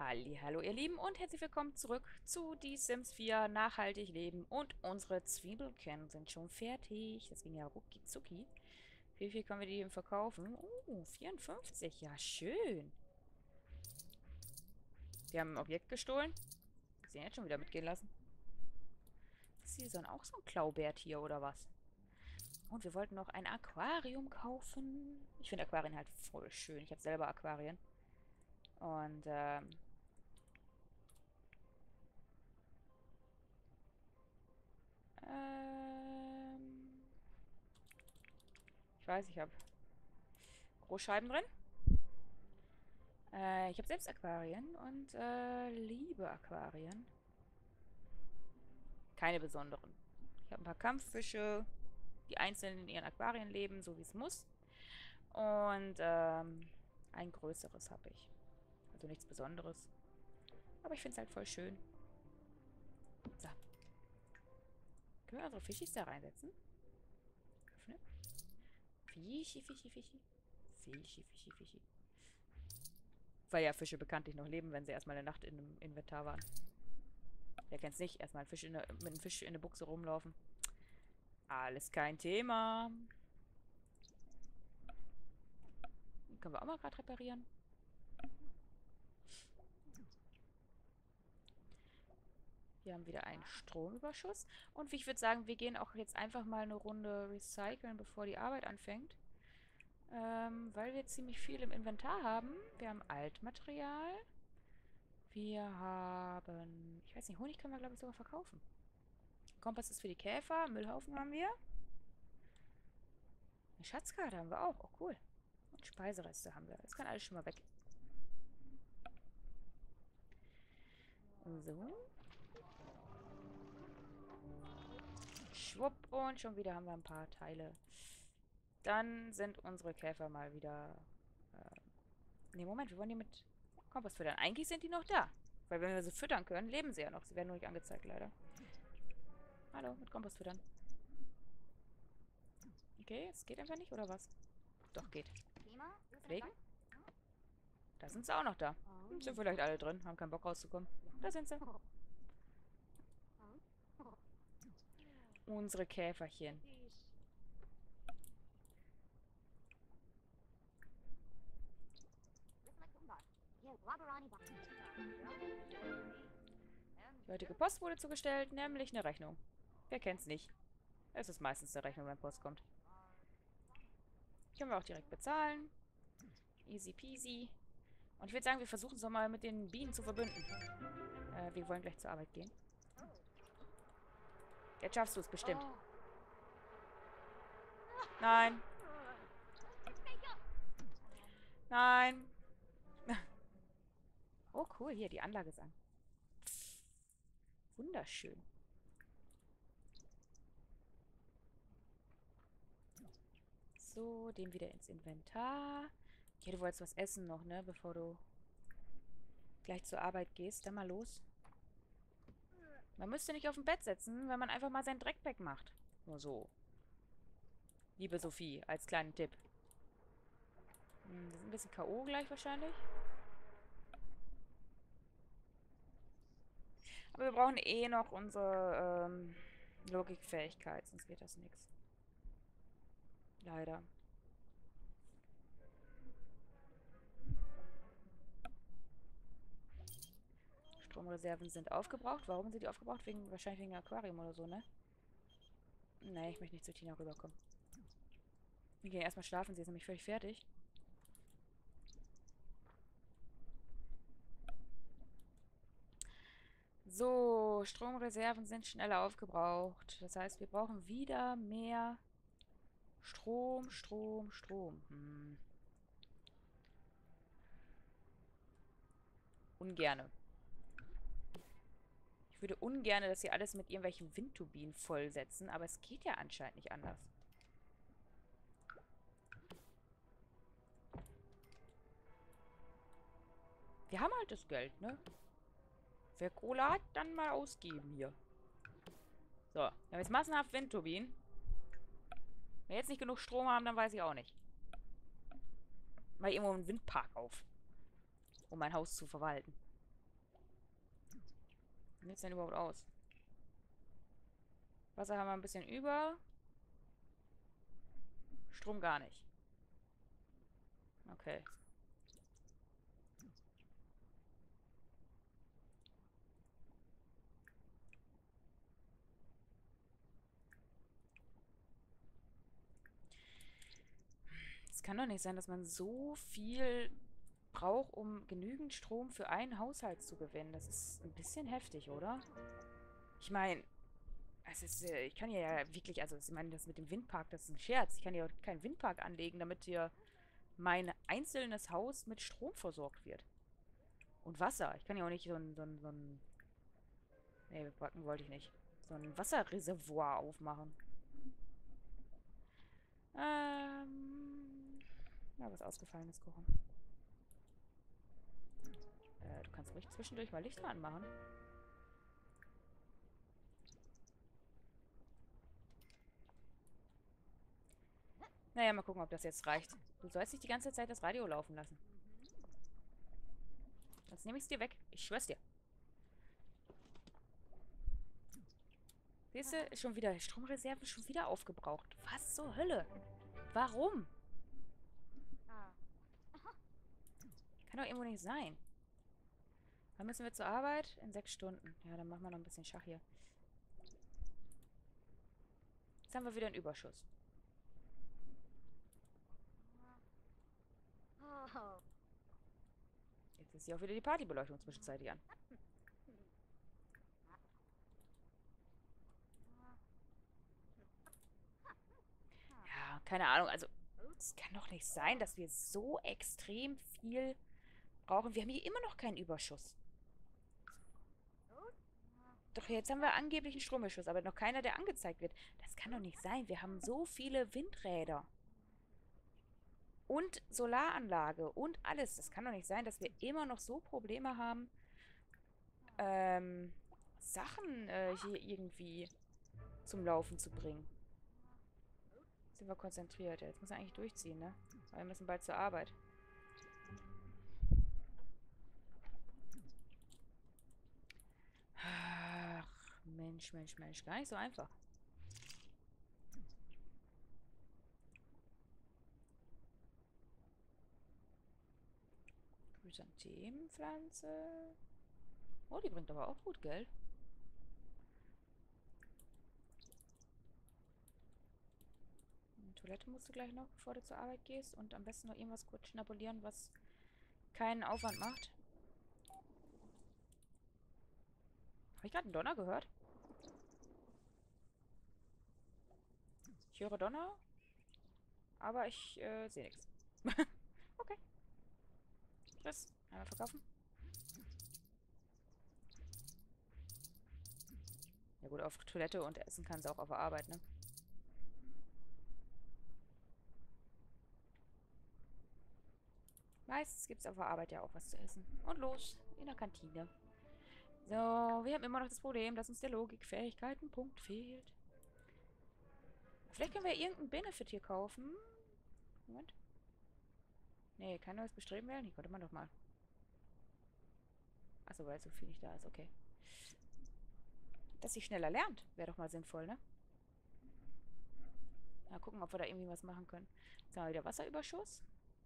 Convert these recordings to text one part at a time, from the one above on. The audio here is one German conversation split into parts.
Hallo ihr Lieben und herzlich willkommen zurück zu Die Sims 4 Nachhaltig leben und unsere Zwiebelken sind schon fertig. Das ging ja rucki zucki. Wie viel können wir die eben verkaufen? 54. Ja, schön. Wir haben ein Objekt gestohlen. Sie ihn jetzt schon wieder mitgehen lassen. Ist hier auch so ein Klaubärtier oder was? Und wir wollten noch ein Aquarium kaufen. Ich finde Aquarien halt voll schön. Ich habe selber Aquarien. Und, ähm, ich weiß, ich habe Großscheiben drin. Ich habe selbst Aquarien und liebe Aquarien. Keine besonderen. Ich habe ein paar Kampffische, die einzeln in ihren Aquarien leben, so wie es muss. Und ein größeres habe ich. Also nichts Besonderes. Aber ich finde es halt voll schön. So. Können wir unsere Fischis da reinsetzen? Öffnen. Fischi, Fischi, Fischi. Fischi, Fischi, Fischi. Weil ja Fische bekanntlich noch leben, wenn sie erstmal eine Nacht in einem Inventar waren. Wer kennt's nicht? Erstmal mit einem Fisch in der Buchse rumlaufen. Alles kein Thema. Den können wir auch mal gerade reparieren. Wir haben wieder einen Stromüberschuss. Und ich würde sagen, wir gehen auch jetzt einfach mal eine Runde recyceln, bevor die Arbeit anfängt. Weil wir ziemlich viel im Inventar haben. Wir haben Altmaterial. Wir haben... Ich weiß nicht, Honig können wir, glaube ich, sogar verkaufen. Kompass ist für die Käfer. Müllhaufen haben wir. Eine Schatzkarte haben wir auch. Oh, cool. Und Speisereste haben wir. Das kann alles schon mal weg. So. Schwupp. Und schon wieder haben wir ein paar Teile. Dann sind unsere Käfer mal wieder... Ne, Moment, wir wollen die mit Kompass füttern. Eigentlich sind die noch da. Weil wenn wir sie füttern können, leben sie ja noch. Sie werden nur nicht angezeigt, leider. Hallo, mit Kompass füttern. Okay, es geht einfach nicht, oder was? Doch, geht. Pflegen? Da sind sie auch noch da. Sind vielleicht alle drin, haben keinen Bock rauszukommen. Da sind sie. Unsere Käferchen. Die heutige Post wurde zugestellt, nämlich eine Rechnung. Wer kennt's nicht? Es ist meistens eine Rechnung, wenn Post kommt. Können wir auch direkt bezahlen. Easy peasy. Und ich würde sagen, wir versuchen es doch mal mit den Bienen zu verbünden. Wir wollen gleich zur Arbeit gehen. Jetzt schaffst du es bestimmt. Nein. Nein. Oh, cool. Hier, die Anlage ist an. Wunderschön. So, den wieder ins Inventar. Ja, du wolltest was essen noch, ne? Bevor du gleich zur Arbeit gehst. Dann mal los. Man müsste nicht auf dem Bett sitzen, wenn man einfach mal seinen Dreck wegmacht. Nur so. Liebe Sophie, als kleinen Tipp. Wir sind ein bisschen K.O. gleich wahrscheinlich. Aber wir brauchen eh noch unsere Logikfähigkeit, sonst wird das nichts. Leider. Stromreserven sind aufgebraucht. Warum sind die aufgebraucht? Wahrscheinlich wegen Aquarium oder so, ne? Nee, ich möchte nicht zu Tina rüberkommen. Wir gehen erstmal schlafen, sie ist nämlich völlig fertig. So, Stromreserven sind schneller aufgebraucht. Das heißt, wir brauchen wieder mehr Strom, Strom, Strom. Ungerne. Ich würde ungerne das hier alles mit irgendwelchen Windturbinen vollsetzen, aber es geht ja anscheinend nicht anders. Wir haben halt das Geld, ne? Wer Kohle hat, dann mal ausgeben hier. So, wir haben jetzt massenhaft Windturbinen. Wenn wir jetzt nicht genug Strom haben, dann weiß ich auch nicht. Mal irgendwo einen Windpark auf, um mein Haus zu verwalten. Wie sieht es denn überhaupt aus? Wasser haben wir ein bisschen über. Strom gar nicht. Okay. Es kann doch nicht sein, dass man so viel braucht, um genügend Strom für einen Haushalt zu gewinnen. Das ist ein bisschen heftig, oder? Ich meine, ich kann ja wirklich, also ich meine, das mit dem Windpark, das ist ein Scherz. Ich kann ja keinen Windpark anlegen, damit hier mein einzelnes Haus mit Strom versorgt wird. Und Wasser. Ich kann ja auch nicht so ein nee, backen wollte ich nicht. So ein Wasserreservoir aufmachen. Was Ausgefallenes kochen. Du kannst ruhig zwischendurch mal Licht anmachen. Naja, mal gucken, ob das jetzt reicht. Du sollst nicht die ganze Zeit das Radio laufen lassen. Sonst nehme ich es dir weg. Ich schwör's dir. Siehst du, ist schon wieder Stromreserve schon wieder aufgebraucht. Was zur Hölle? Warum? Kann doch irgendwo nicht sein. Wann müssen wir zur Arbeit? In 6 Stunden. Ja, dann machen wir noch ein bisschen Schach hier. Jetzt haben wir wieder einen Überschuss. Jetzt ist hier auch wieder die Partybeleuchtung zwischenzeitlich an. Ja, keine Ahnung. Also, es kann doch nicht sein, dass wir so extrem viel brauchen. Wir haben hier immer noch keinen Überschuss. Doch jetzt haben wir angeblich einen Stromüberschuss, aber noch keiner, der angezeigt wird. Das kann doch nicht sein. Wir haben so viele Windräder. Und Solaranlage und alles. Das kann doch nicht sein, dass wir immer noch so Probleme haben, ähm, Sachen hier irgendwie zum Laufen zu bringen. Sind wir konzentriert. Ja, jetzt müssen wir eigentlich durchziehen, ne? Weil wir müssen bald zur Arbeit. Ach, Mensch, Mensch, Mensch. Gar nicht so einfach. Chrysanthemenpflanze. Oh, die bringt aber auch gut Geld. Toilette musst du gleich noch, bevor du zur Arbeit gehst. Und am besten noch irgendwas kurz schnabulieren, was keinen Aufwand macht. Habe ich gerade einen Donner gehört? Ich höre Donner, aber ich sehe nichts. Okay. Tschüss. Einmal verkaufen. Ja gut, auf Toilette und essen kann sie auch auf der Arbeit, ne? Meistens gibt es auf der Arbeit ja auch was zu essen. Und los, in der Kantine. So, wir haben immer noch das Problem, dass uns der Logikfähigkeitenpunkt fehlt. Vielleicht können wir irgendeinen Benefit hier kaufen. Moment. Nee, kein neues Bestreben wählen. Hier konnte man doch mal. Achso, weil so viel nicht da ist. Okay. Dass sie schneller lernt, wäre doch mal sinnvoll, ne? Mal gucken, ob wir da irgendwie was machen können. Jetzt haben wir wieder Wasserüberschuss.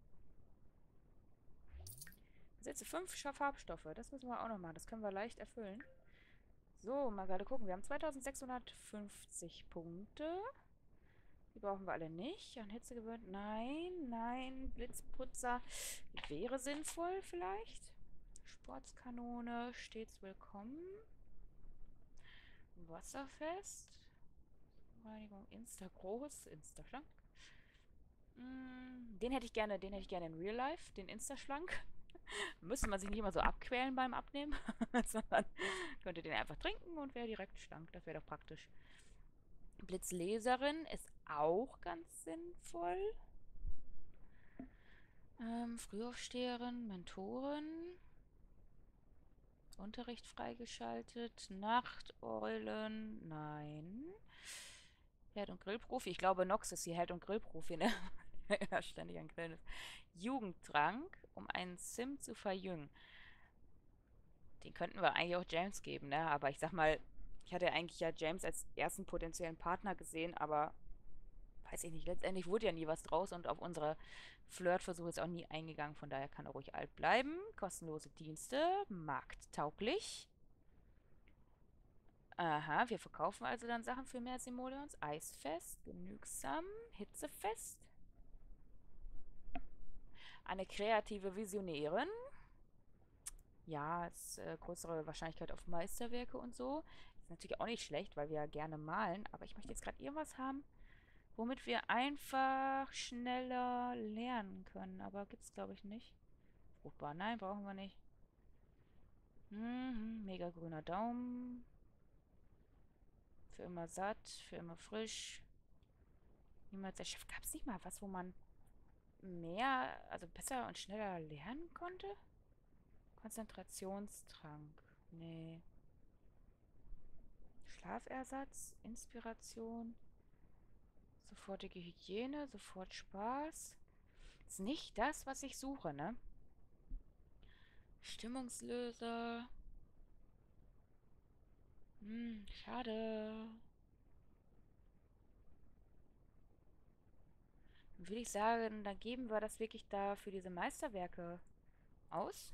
Besitze 5 Farbstoffe. Das müssen wir auch noch machen. Das können wir leicht erfüllen. So, mal gerade gucken. Wir haben 2650 Punkte. Die brauchen wir alle nicht. An Hitze gewöhnt. Nein, nein. Blitzputzer wäre sinnvoll vielleicht. Sportskanone, stets willkommen. Wasserfest. Reinigung Insta groß, Insta schlank. Den hätte ich gerne in Real Life, den Insta schlank. Müsste man sich nicht immer so abquälen beim Abnehmen, sondern könnte den einfach trinken und wäre direkt schlank. Das wäre doch praktisch. Blitzleserin ist auch ganz sinnvoll. Frühaufsteherin, Mentorin. Unterricht freigeschaltet. Nachteulen, nein. Herd- und Grillprofi. Ich glaube, Nox ist hier Herd- und Grillprofi, ne? Ja, ständig an Grillen ist. Jugendtrank, um einen Sim zu verjüngen. Den könnten wir eigentlich auch James geben, ne? Aber ich sag mal, ich hatte eigentlich ja James als ersten potenziellen Partner gesehen, aber weiß ich nicht, letztendlich wurde ja nie was draus und auf unsere Flirtversuche ist auch nie eingegangen. Von daher kann er ruhig alt bleiben. Kostenlose Dienste, markttauglich. Aha, wir verkaufen also dann Sachen für mehr Simoleons. Eisfest, genügsam, hitzefest. Eine kreative Visionärin. Ja, ist größere Wahrscheinlichkeit auf Meisterwerke und so. Ist natürlich auch nicht schlecht, weil wir ja gerne malen. Aber ich möchte jetzt gerade irgendwas haben, womit wir einfach schneller lernen können. Aber gibt's, glaube ich, nicht. Fruchtbar, nein, brauchen wir nicht. Mega grüner Daumen. Für immer satt, für immer frisch. Niemals erschöpft. Gab es nicht mal was, wo man mehr, also besser und schneller lernen konnte? Konzentrationstrank. Nee. Schlafersatz, Inspiration, sofortige Hygiene, sofort Spaß. Ist nicht das, was ich suche, ne? Stimmungslöser. Schade. Dann würde ich sagen, dann geben wir das wirklich da für diese Meisterwerke aus.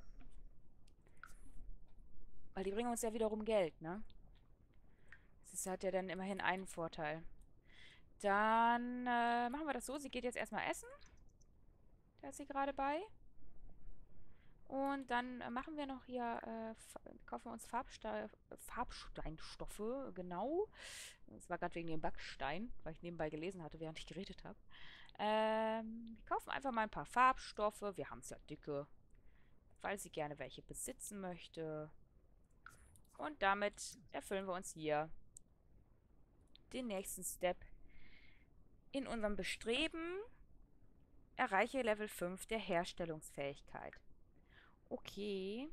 Weil die bringen uns ja wiederum Geld, ne? Das hat ja dann immerhin einen Vorteil. Dann machen wir das so. Sie geht jetzt erstmal essen. Da ist sie gerade bei. Und dann machen wir noch hier, kaufen wir uns Farbsteinstoffe, genau. Das war gerade wegen dem Backstein, weil ich nebenbei gelesen hatte, während ich geredet habe. Wir kaufen einfach mal ein paar Farbstoffe. Wir haben es ja dicke, weil sie gerne welche besitzen möchte. Und damit erfüllen wir uns hier den nächsten Step in unserem Bestreben. Erreiche Level 5 der Herstellungsfähigkeit. Okay.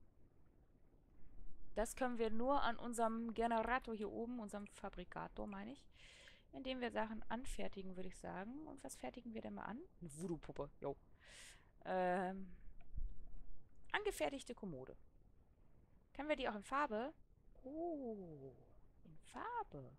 Das können wir nur an unserem Generator hier oben, unserem Fabrikator, meine ich, indem wir Sachen anfertigen, würde ich sagen. Und was fertigen wir denn mal an? Eine Voodoo-Puppe, jo. Angefertigte Kommode. Können wir die auch in Farbe? Oh, in Farbe.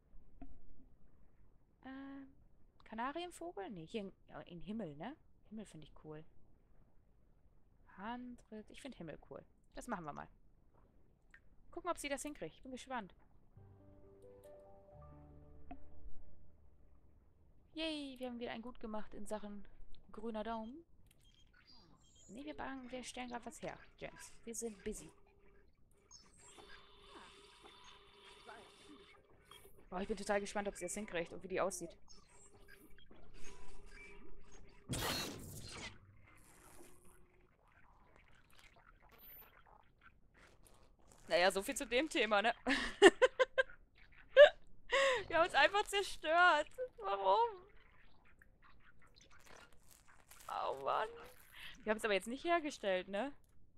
Kanarienvogel? Nee, hier in Himmel, ne? Himmel finde ich cool. Handriss. Ich finde Himmel cool. Das machen wir mal. Gucken, ob sie das hinkriegt. Ich bin gespannt. Yay, wir haben wieder ein Gut gemacht in Sachen grüner Daumen. Nee, wir stellen gerade was her, James. Wir sind busy. Oh, ich bin total gespannt, ob sie das hinkriegt und wie die aussieht. Naja, so viel zu dem Thema, ne? Wir haben uns einfach zerstört. Warum? Oh Mann. Wir haben es aber jetzt nicht hergestellt, ne?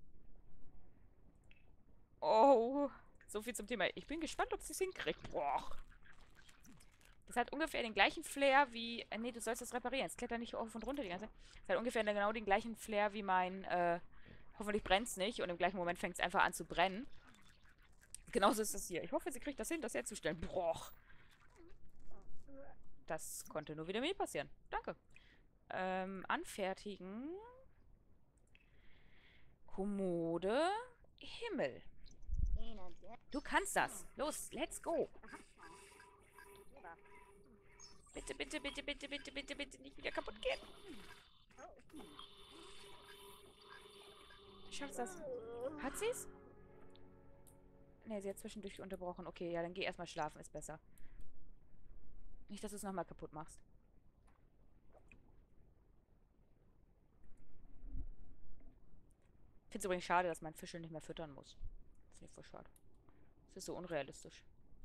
Oh. So viel zum Thema. Ich bin gespannt, ob sie es hinkriegt. Boah. Das hat ungefähr den gleichen Flair wie... nee, du sollst das reparieren. Es klettert nicht auf und runter die ganze Zeit. Es hat ungefähr genau den gleichen Flair wie mein... hoffentlich brennt es nicht. Und im gleichen Moment fängt es einfach an zu brennen. Genauso ist es hier. Ich hoffe, sie kriegt das hin, das herzustellen. Boah. Das konnte nur wieder mir passieren. Danke. Anfertigen. Kommode. Himmel. Du kannst das. Los, let's go. Bitte, bitte, bitte, bitte, bitte, bitte, bitte nicht wieder kaputt gehen. Du schaffst das. Hat sie's? Ne, sie hat zwischendurch unterbrochen. Okay, ja, dann geh erstmal schlafen, ist besser. Nicht, dass du es nochmal kaputt machst. Ich finde es übrigens schade, dass man Fische nicht mehr füttern muss. Das finde ich voll schade. Das ist so unrealistisch.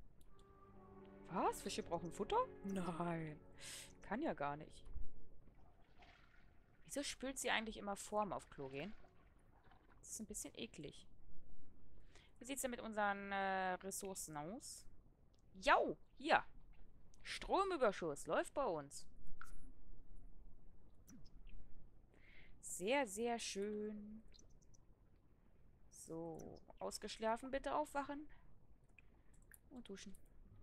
Was? Fische brauchen Futter? Nein. Kann ja gar nicht. Wieso spült sie eigentlich immer vorm auf Klo gehen? Das ist ein bisschen eklig. Wie sieht es denn mit unseren Ressourcen aus? Jau! Hier! Stromüberschuss. Läuft bei uns. Sehr, sehr schön. So, ausgeschlafen, bitte aufwachen. Und duschen.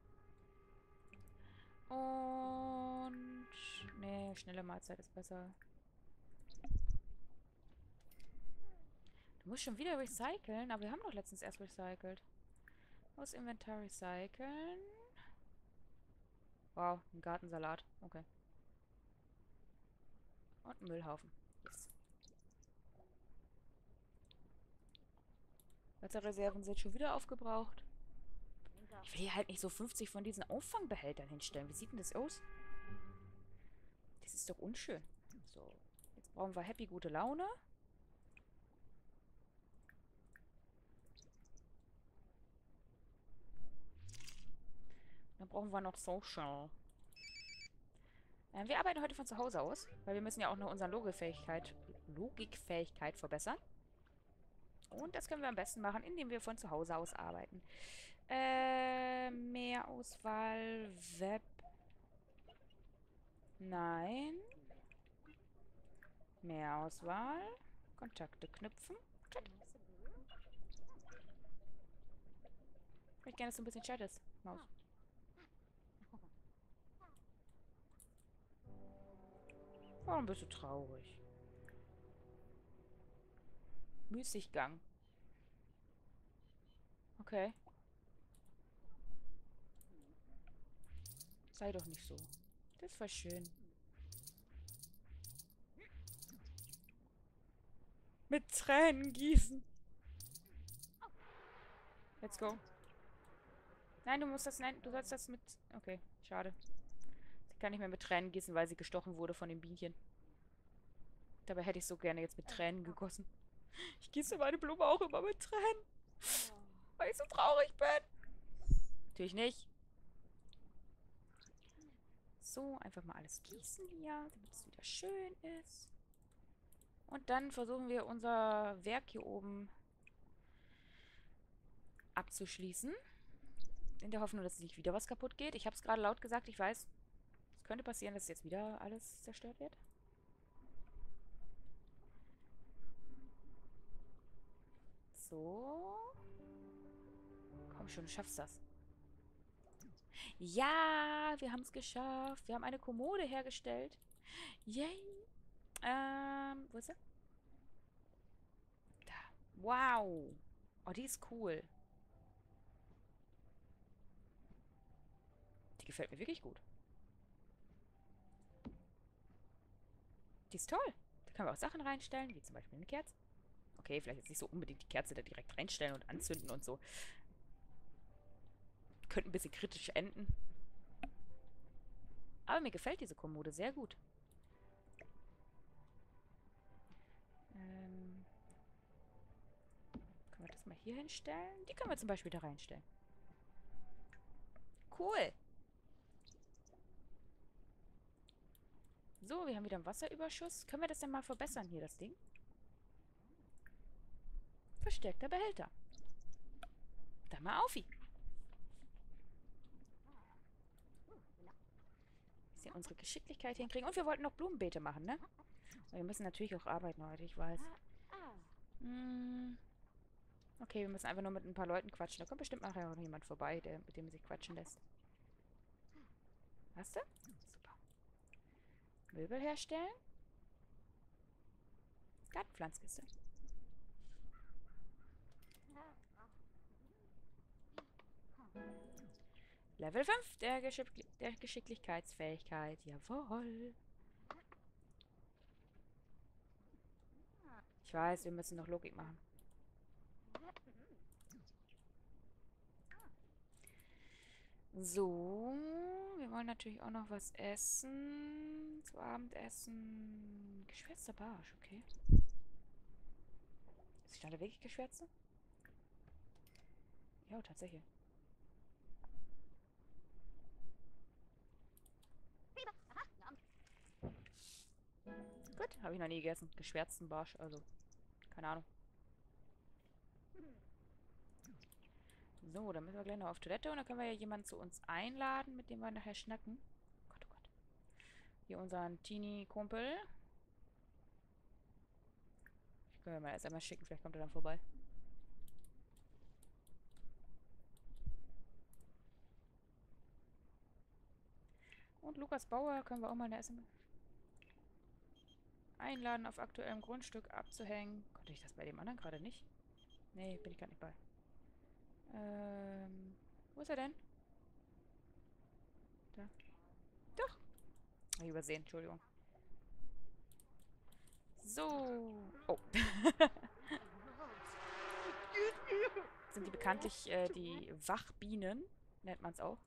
Und... Nee, schnelle Mahlzeit ist besser. Du musst schon wieder recyceln, aber wir haben doch letztens erst recycelt. Aus Inventar recyceln. Wow, ein Gartensalat. Okay. Und ein Müllhaufen. Yes. Wasserreserven sind schon wieder aufgebraucht. Ich will hier halt nicht so 50 von diesen Auffangbehältern hinstellen. Wie sieht denn das aus? Das ist doch unschön. So, jetzt brauchen wir Happy gute Laune. Dann brauchen wir noch Social. Wir arbeiten heute von zu Hause aus, weil wir müssen ja auch noch unsere Logikfähigkeit verbessern. Und das können wir am besten machen, indem wir von zu Hause aus arbeiten. Mehr Auswahl, Web. Nein. Mehr Auswahl. Kontakte knüpfen. Chat. Ich möchte gerne, dass du ein bisschen chattest, Maus. Warum bist du traurig? Müßiggang. Okay. Sei doch nicht so. Das war schön. Mit Tränen gießen. Let's go. Nein, du musst das... Nein, du sollst das mit... Okay, schade. Sie kann nicht mehr mit Tränen gießen, weil sie gestochen wurde von den Bienchen. Dabei hätte ich so gerne jetzt mit Tränen gegossen. Ich gieße meine Blume auch immer mit Tränen. Weil ich so traurig bin. Natürlich nicht. So, einfach mal alles gießen hier, damit es wieder schön ist. Und dann versuchen wir unser Werk hier oben abzuschließen. In der Hoffnung, dass nicht wieder was kaputt geht. Ich habe es gerade laut gesagt, ich weiß, es könnte passieren, dass jetzt wieder alles zerstört wird. So. Komm schon, du schaffst das. Ja, wir haben es geschafft. Wir haben eine Kommode hergestellt. Yay. Wo ist sie? Da. Wow. Oh, die ist cool. Die gefällt mir wirklich gut. Die ist toll. Da können wir auch Sachen reinstellen, wie zum Beispiel eine Kerze. Okay, vielleicht jetzt nicht so unbedingt die Kerze da direkt reinstellen und anzünden und so. Könnte ein bisschen kritisch enden. Aber mir gefällt diese Kommode sehr gut. Können wir das mal hier hinstellen? Die können wir zum Beispiel da reinstellen. Cool. So, wir haben wieder einen Wasserüberschuss. Können wir das denn mal verbessern hier, das Ding? Verstärkter Behälter. Dann mal auf. Bisschen unsere Geschicklichkeit hinkriegen. Und wir wollten noch Blumenbeete machen, ne? Wir müssen natürlich auch arbeiten heute, ich weiß. Okay, wir müssen einfach nur mit ein paar Leuten quatschen. Da kommt bestimmt nachher auch noch jemand vorbei, mit dem sich quatschen lässt. Hast du? Super. Möbel herstellen. Gartenpflanzkiste. Level 5 der Geschicklichkeitsfähigkeit. Jawohl. Ich weiß, wir müssen noch Logik machen. So, wir wollen natürlich auch noch was essen. Zum Abendessen. Geschwärzter Barsch, okay. Ist die da wirklich geschwärzte? Ja, tatsächlich. Gut, habe ich noch nie gegessen. Geschwärzten Barsch, also, keine Ahnung. So, dann müssen wir gleich noch auf Toilette und dann können wir ja jemanden zu uns einladen, mit dem wir nachher schnacken. Oh Gott, oh Gott. Hier unseren Teenie-Kumpel. Ich kann mir mal erst einmal schicken, vielleicht kommt er dann vorbei. Und Lukas Bauer können wir auch mal eine SMS einladen, auf aktuellem Grundstück abzuhängen. Konnte ich das bei dem anderen gerade nicht? Nee, bin ich gerade nicht bei. Wo ist er denn? Da. Doch. Hab ich übersehen, Entschuldigung. So. Oh. Sind die bekanntlich die Wachbienen, nennt man es auch.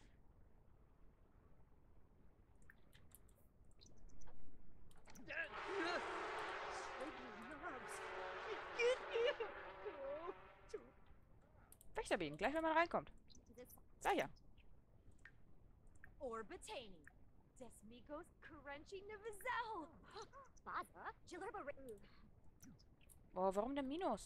Wächterbienen, gleich wenn man reinkommt. Sag ja. Orbitani. Desmigos Crunchy Nivazel. Baza, Jilurba. Oh, warum denn Minus?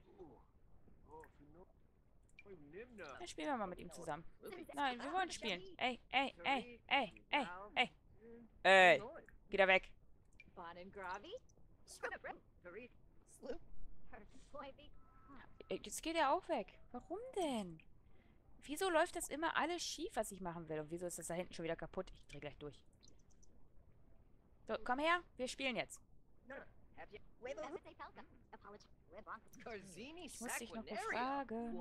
Dann spielen wir mal mit ihm zusammen. Nein, wir wollen spielen. Ey, ey, ey, ey, ey, ey. Ey, geh da weg. Bonin Gravi. Sloop. Jetzt geht er auch weg. Warum denn? Wieso läuft das immer alles schief, was ich machen will? Und wieso ist das da hinten schon wieder kaputt? Ich dreh gleich durch. So, komm her. Wir spielen jetzt. Ich muss dich noch befragen.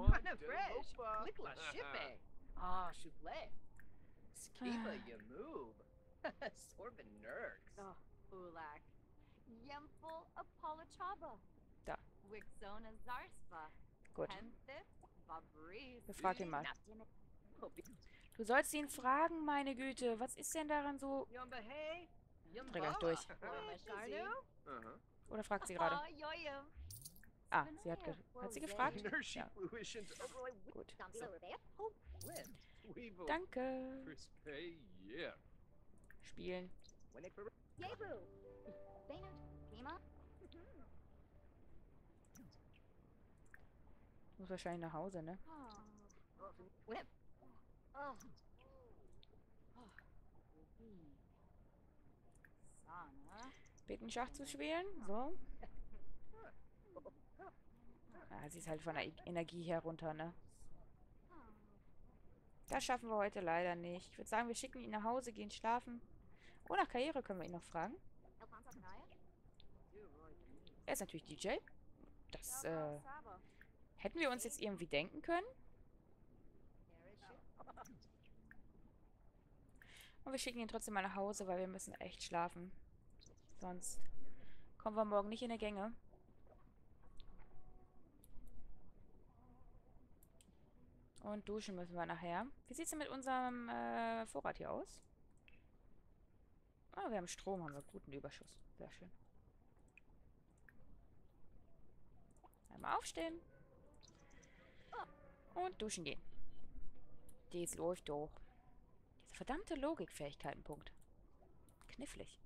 Ah, Shuble. Skiba Yamoob. Sorben Nerds. Oh, Ulak. Yemful Apolachaba. Da. Wixona Zarspa. Gut. Penthif Babris. Befrag ihn mal. Du sollst ihn fragen, meine Güte. Was ist denn daran so... Yumba hey. Dreh gleich durch. Oder fragt sie gerade? Ah, sie hat, hat sie gefragt? Ja. Gut. So. Danke. Spielen. Muss wahrscheinlich nach Hause, ne? Bitten Schach zu spielen. So. Ah, sie ist halt von der Energie her runter, ne? Das schaffen wir heute leider nicht. Ich würde sagen, wir schicken ihn nach Hause, gehen schlafen. Oh, nach Karriere können wir ihn noch fragen. Er ist natürlich DJ. Das, hätten wir uns jetzt irgendwie denken können. Und wir schicken ihn trotzdem mal nach Hause, weil wir müssen echt schlafen. Sonst kommen wir morgen nicht in die Gänge. Und duschen müssen wir nachher. Wie sieht es denn mit unserem Vorrat hier aus? Ah, wir haben Strom, haben wir guten Überschuss. Sehr schön. Einmal aufstehen. Und duschen gehen. Dies läuft doch. Diese verdammte Logikfähigkeiten-Punkt. Knifflig.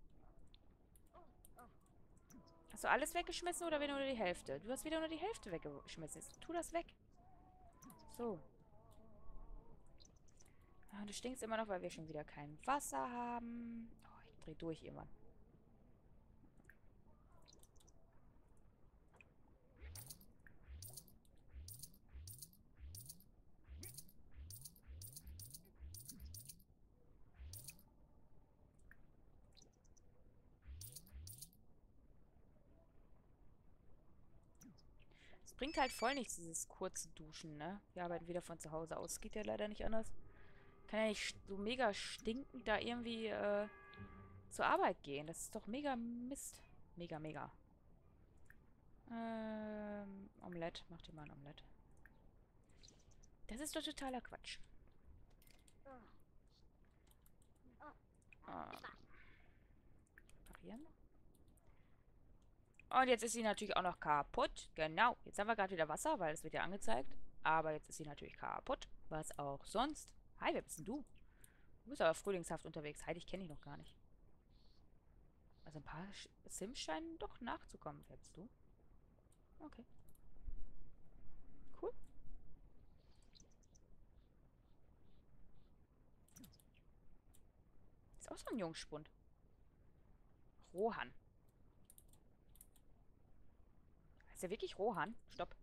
Hast du alles weggeschmissen oder wieder nur die Hälfte? Du hast wieder nur die Hälfte weggeschmissen. Jetzt tu das weg. So. Ah, du stinkst immer noch, weil wir schon wieder kein Wasser haben. Oh, ich dreh durch irgendwann. Es bringt halt voll nichts, dieses kurze Duschen, ne? Wir arbeiten wieder von zu Hause aus. Geht ja leider nicht anders. Kann ja nicht so mega stinkend da irgendwie zur Arbeit gehen. Das ist doch mega Mist. Mega, mega. Omelette. Mach dir mal ein Omelette. Das ist doch totaler Quatsch. Parieren. Und jetzt ist sie natürlich auch noch kaputt. Genau. Jetzt haben wir gerade wieder Wasser, weil es wird ja angezeigt. Aber jetzt ist sie natürlich kaputt. Was auch sonst. Hi, wer bist denn du? Du bist aber frühlingshaft unterwegs. Heidi, ich kenne dich noch gar nicht. Also ein paar Sims scheinen doch nachzukommen. Wer bist du? Okay. Cool. Ist auch so ein Jungspund. Rohan. Heißt der wirklich Rohan? Stopp.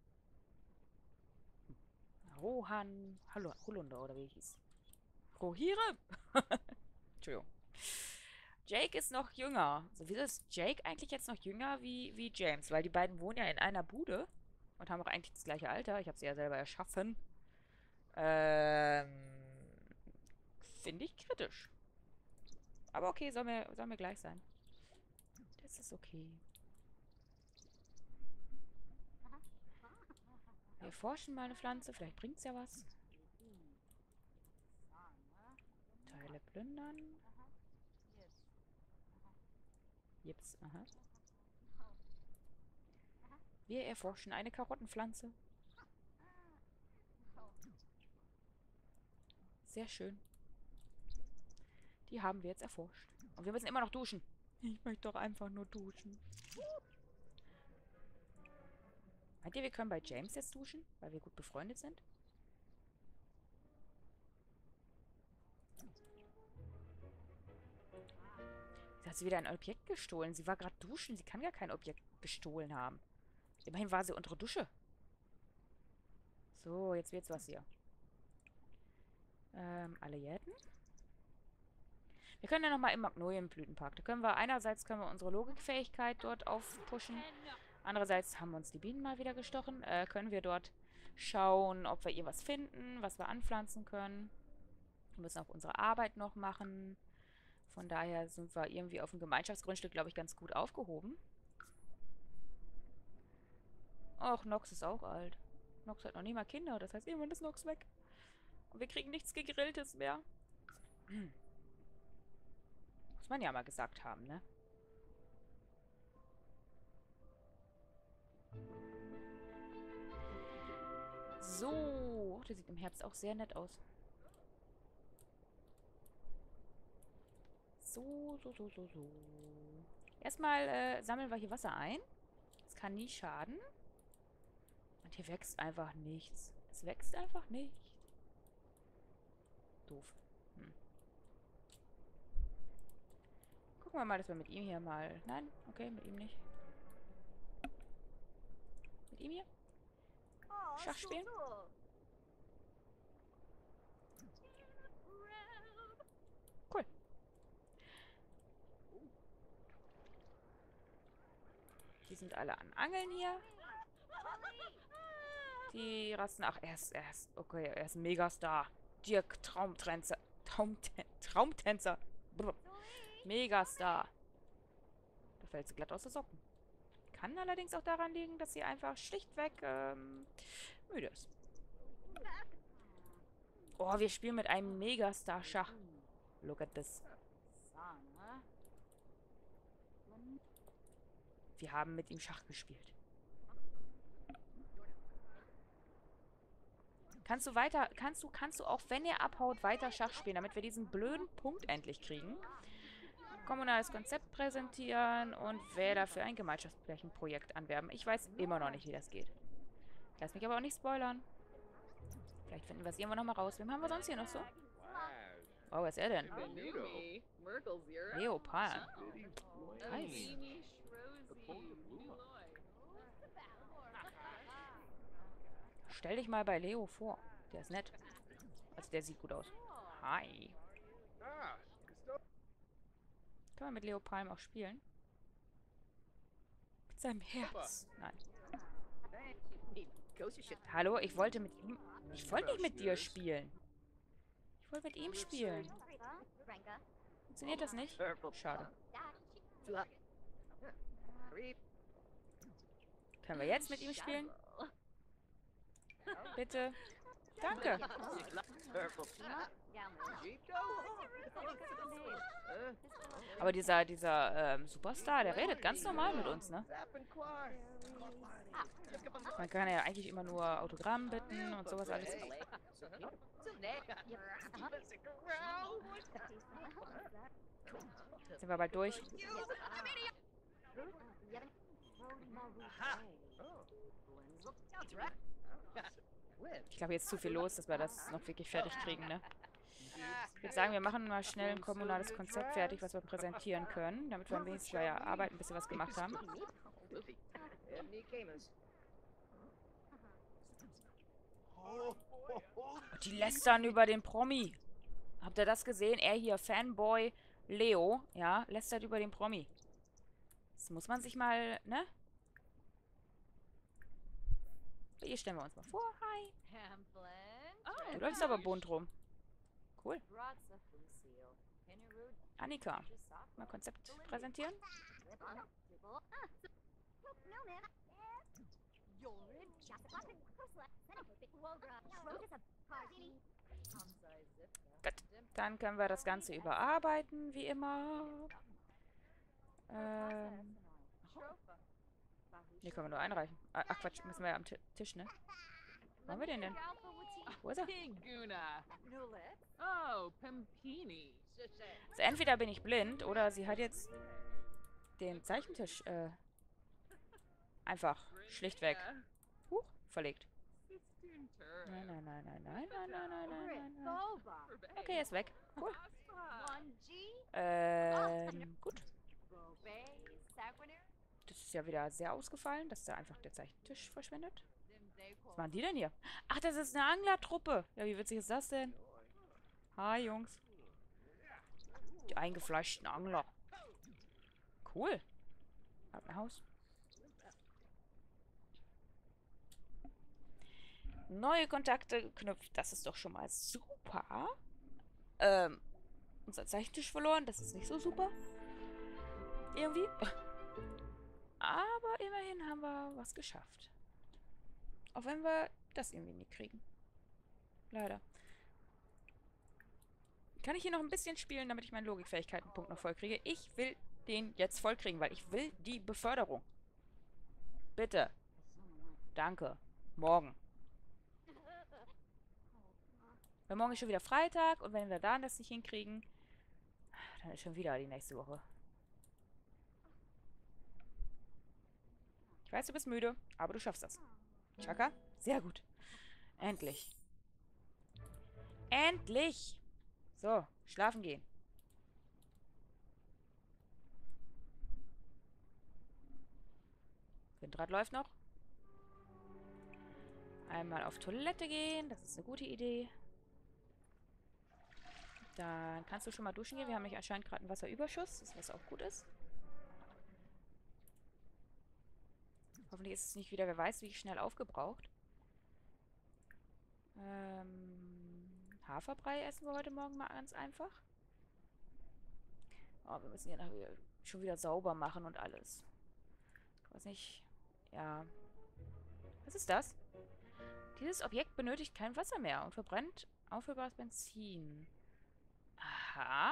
Rohan. Hallo, Holunder oder wie hieß. Rohirrim. Entschuldigung. Jake ist noch jünger. So, wieso ist Jake eigentlich jetzt noch jünger wie James? Weil die beiden wohnen ja in einer Bude und haben auch eigentlich das gleiche Alter. Ich habe sie ja selber erschaffen. Finde ich kritisch. Aber okay, soll mir gleich sein. Das ist okay. Wir erforschen mal eine Pflanze. Vielleicht bringt's ja was. Teile plündern. Jips, aha. Wir erforschen eine Karottenpflanze. Sehr schön. Die haben wir jetzt erforscht. Und wir müssen immer noch duschen. Ich möchte doch einfach nur duschen. Meint ihr, wir können bei James jetzt duschen? Weil wir gut befreundet sind? Jetzt hat sie wieder ein Objekt gestohlen. Sie war gerade duschen. Sie kann gar kein Objekt gestohlen haben. Immerhin war sie unter Dusche. So, jetzt wird's was hier. Alle Jäten. Wir können ja nochmal im Magnolienblütenpark. Da können wir einerseits unsere Logikfähigkeit dort aufpushen. Andererseits haben uns die Bienen mal wieder gestochen. Können wir dort schauen, ob wir irgendwas finden, was wir anpflanzen können. Wir müssen auch unsere Arbeit noch machen. Von daher sind wir irgendwie auf dem Gemeinschaftsgrundstück, glaube ich, ganz gut aufgehoben. Och, Nox ist auch alt. Nox hat noch nie mal Kinder. Das heißt, irgendwann ist Nox weg. Und wir kriegen nichts Gegrilltes mehr. Muss man ja mal gesagt haben, ne? So. Oh, der sieht im Herbst auch sehr nett aus. So. Erstmal sammeln wir hier Wasser ein. Das kann nie schaden. Und hier wächst einfach nichts. Es wächst einfach nicht. Doof. Gucken wir mal, dass wir mit ihm hier mal... Nein, okay, mit ihm nicht. Mit ihm hier? Schach spielen? Cool. Die sind alle an Angeln hier. Die rasten... Ach, okay, er ist ein Megastar. Dirk Traumtänzer. Traumtänzer. Brr. Megastar. Da fällt sie glatt aus den Socken. Kann allerdings auch daran liegen, dass sie einfach schlichtweg müde ist. Oh, wir spielen mit einem Megastar Schach. Look at this. Wir haben mit ihm Schach gespielt. Kannst du auch, wenn er abhaut, weiter Schach spielen, damit wir diesen blöden Punkt endlich kriegen? Kommunales Konzept präsentieren und Wähler für ein Gemeinschaftsflächenprojekt anwerben. Ich weiß immer noch nicht, wie das geht. Lass mich aber auch nicht spoilern. Vielleicht finden wir es irgendwann nochmal raus. Wem haben wir sonst hier noch so? Oh, wer ist er denn? Leo Palm. Nice. Stell dich mal bei Leo vor. Der ist nett. Also der sieht gut aus. Hi. Können wir mit Leo Palm auch spielen? Mit seinem Herz. Nein. Hallo, ich wollte mit ihm... Ich wollte nicht mit dir spielen. Ich wollte mit ihm spielen. Funktioniert das nicht? Schade. Können wir jetzt mit ihm spielen? Bitte. Danke. Aber dieser Superstar, der redet ganz normal mit uns, ne? Man kann ja eigentlich immer nur Autogramm bitten und sowas alles. Sind wir bald durch? Ich glaube, jetzt ist zu viel los, dass wir das noch wirklich fertig kriegen, ne? Ich würde sagen, wir machen mal schnell ein kommunales Konzept fertig, was wir präsentieren können, damit wir wenigstens bei der Arbeit ein bisschen was gemacht haben. Und die lästern über den Promi. Habt ihr das gesehen? Er hier, Fanboy Leo, ja, lästert über den Promi. Das muss man sich mal, ne? Hier stellen wir uns mal vor. Hi. Pamphlet. Du läufst aber bunt rum. Cool. Bratza Fusil. Pinnerud. Annika, mal Konzept präsentieren. Gut, dann können wir das Ganze überarbeiten, wie immer. Hier können wir nur einreichen. Ach Quatsch, müssen wir ja am Tisch, ne? Wo haben wir den denn? Wo ist er? Piguna. Nulit. Oh, Pampini. Also entweder bin ich blind oder sie hat jetzt den Zeichentisch einfach schlichtweg verlegt. Nein, nein, nein, nein, nein, nein, nein, nein, nein, nein. Boba. Okay, er ist weg. Cool. 1G. Gut. Bobe. Sagwinner. Das ist ja wieder sehr ausgefallen, dass da einfach der Zeichentisch verschwindet. Was machen die denn hier? Ach, das ist eine Anglertruppe. Ja, wie witzig ist das denn? Hi, Jungs. Die eingefleischten Angler. Cool. Ab nach Haus. Neue Kontakte geknüpft. Das ist doch schon mal super. Unser Zeichentisch verloren. Das ist nicht so super. Irgendwie. Aber immerhin haben wir was geschafft. Auch wenn wir das irgendwie nicht kriegen. Leider. Kann ich hier noch ein bisschen spielen, damit ich meinen Logikfähigkeitenpunkt noch voll kriege? Ich will den jetzt voll kriegen, weil ich will die Beförderung. Bitte. Danke. Morgen. Weil morgen ist schon wieder Freitag und wenn wir da das nicht hinkriegen, dann ist schon wieder die nächste Woche. Ich weiß, du bist müde, aber du schaffst das. Chaka? Sehr gut. Endlich. Endlich! So, schlafen gehen. Windrad läuft noch. Einmal auf Toilette gehen, das ist eine gute Idee. Dann kannst du schon mal duschen gehen. Wir haben nämlich anscheinend gerade einen Wasserüberschuss, was auch gut ist. Hoffentlich ist es nicht wieder, wer weiß, wie schnell aufgebraucht. Haferbrei essen wir heute Morgen mal ganz einfach. Oh, wir müssen hier nachher schon wieder sauber machen und alles. Ich weiß nicht. Ja. Was ist das? Dieses Objekt benötigt kein Wasser mehr und verbrennt auffüllbares Benzin. Aha.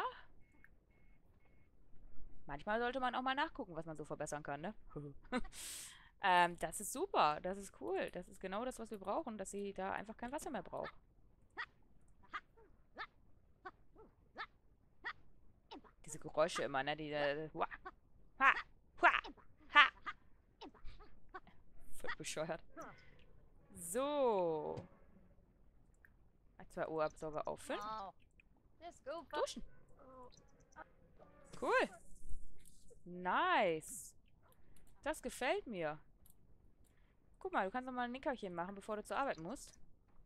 Manchmal sollte man auch mal nachgucken, was man so verbessern kann, ne? Das ist super. Das ist cool. Das ist genau das, was wir brauchen, dass sie da einfach kein Wasser mehr braucht. Diese Geräusche immer, ne? Die, hua, ha, hua, ha. Voll bescheuert. So. 2 Uhr Absauger auffüllen. Duschen. Cool. Nice. Das gefällt mir. Guck mal, du kannst noch mal ein Nickerchen machen, bevor du zur Arbeit musst.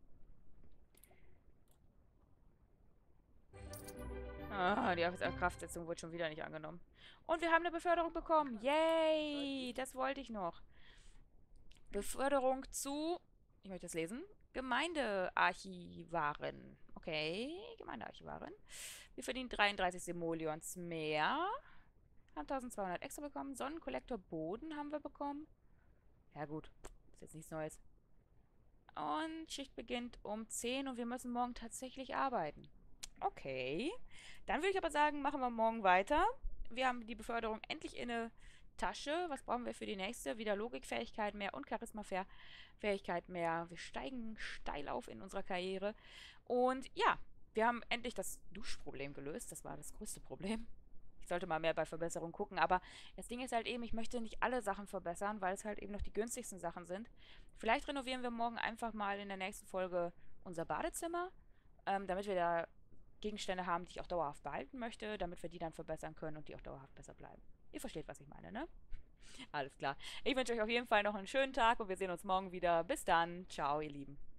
Ah, die Kraftsetzung wurde schon wieder nicht angenommen. Und wir haben eine Beförderung bekommen. Yay! Das wollte ich noch. Beförderung zu, ich möchte das lesen, Gemeindearchivarin. Okay, Gemeindearchivarin. Wir verdienen 33 Simoleons mehr. Haben 1200 extra bekommen. Sonnenkollektor Boden haben wir bekommen. Ja gut, ist jetzt nichts Neues. Und Schicht beginnt um 10 und wir müssen morgen tatsächlich arbeiten. Okay. Dann würde ich aber sagen, machen wir morgen weiter. Wir haben die Beförderung endlich in der Tasche. Was brauchen wir für die nächste? Wieder Logikfähigkeit mehr und Charisma-Fähigkeit mehr. Wir steigen steil auf in unserer Karriere. Und ja, wir haben endlich das Duschproblem gelöst. Das war das größte Problem. Ich sollte mal mehr bei Verbesserung gucken, aber das Ding ist halt eben, ich möchte nicht alle Sachen verbessern, weil es halt eben noch die günstigsten Sachen sind. Vielleicht renovieren wir morgen einfach mal in der nächsten Folge unser Badezimmer, damit wir da Gegenstände haben, die ich auch dauerhaft behalten möchte, damit wir die dann verbessern können und die auch dauerhaft besser bleiben. Ihr versteht, was ich meine, ne? Alles klar. Ich wünsche euch auf jeden Fall noch einen schönen Tag und wir sehen uns morgen wieder. Bis dann. Ciao, ihr Lieben.